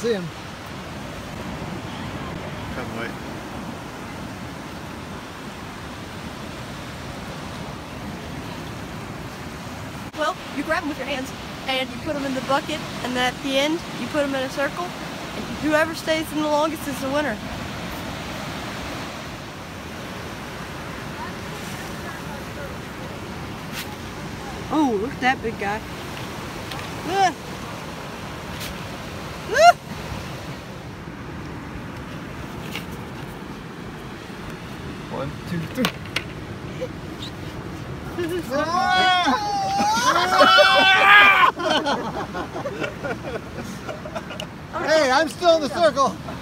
see him. Come wait. Well, you grab them with your hands and you put them in the bucket, and at the end you put them in a circle, and whoever stays in the longest is the winner. Oh, look at that big guy. Look. Look. One, two, three. Hey, I'm still in the circle.